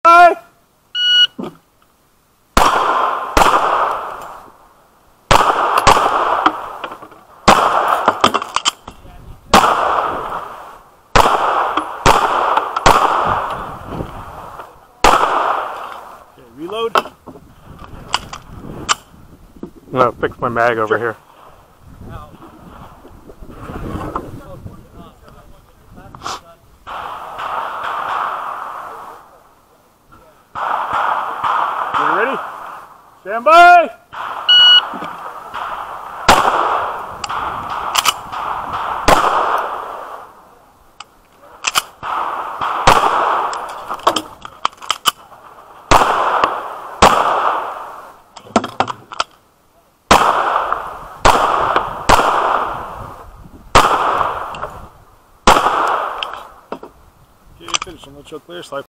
Bye. Okay, reload. I'm gonna fix my mag over here. You ready? Stand by! Okay, finish. I'm gonna show clear. Slide.